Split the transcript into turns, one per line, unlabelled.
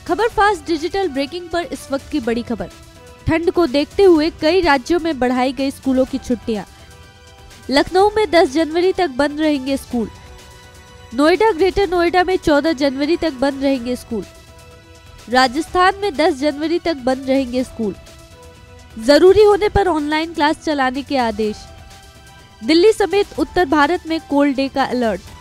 खबर fast digital breaking पर इस वक्त की बड़ी खबर। ठंड को देखते हुए कई राज्यों में बढ़ाई गई स्कूलों की छुट्टियां। लखनऊ में 10 जनवरी तक बंद रहेंगे स्कूल। नोएडा, ग्रेटर नोएडा में 14 जनवरी तक बंद रहेंगे स्कूल। राजस्थान में 10 जनवरी तक बंद रहेंगे स्कूल। जरूरी होने पर ऑनलाइन क्लास चलाने के आदेश। दिल्ली समेत उत्तर भारत में कोल्ड डे का अलर्ट।